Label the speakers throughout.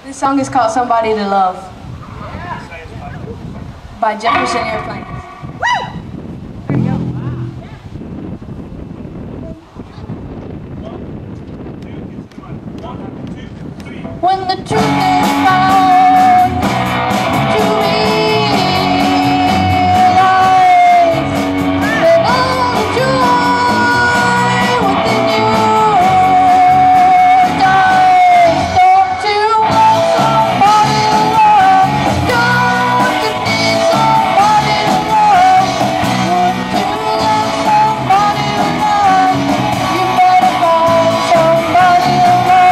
Speaker 1: This song is called Somebody to Love by Jefferson Airplanes. When the truth is found to realize that all the joy within you dies. Don't you want somebody to love? Don't you need somebody to love? Wouldn't you love somebody to love? You better find somebody to love.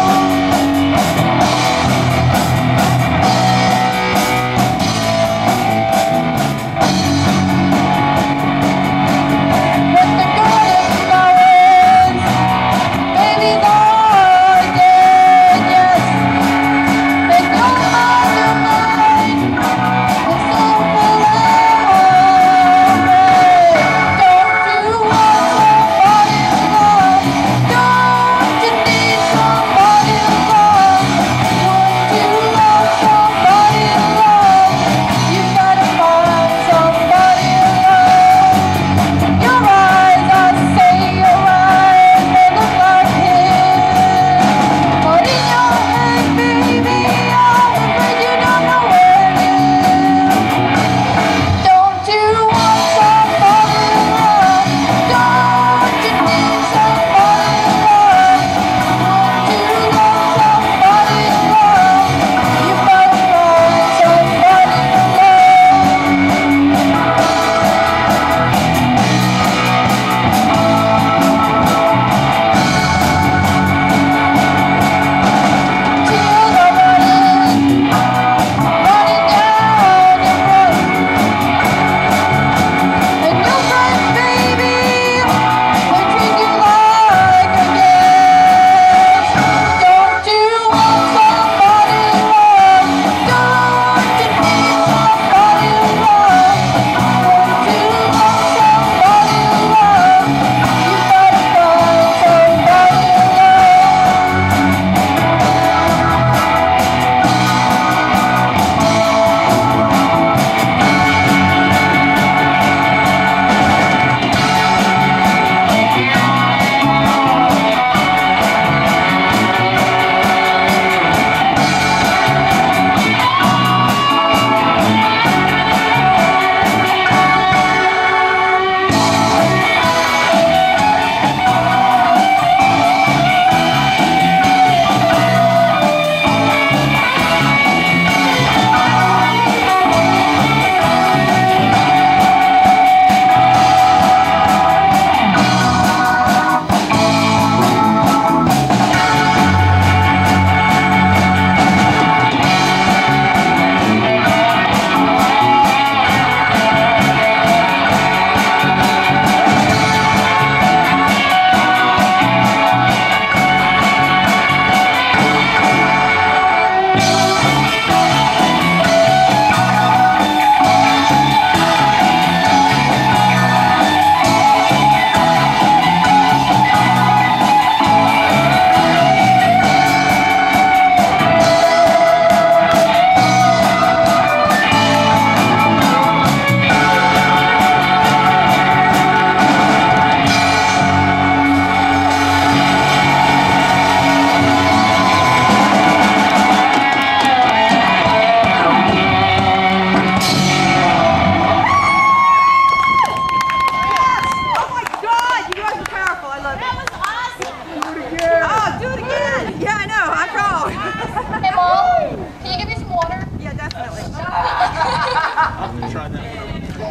Speaker 2: I'm gonna try that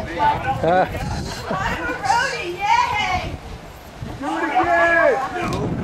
Speaker 2: one. I'm a roadie, yay! Do it again! No.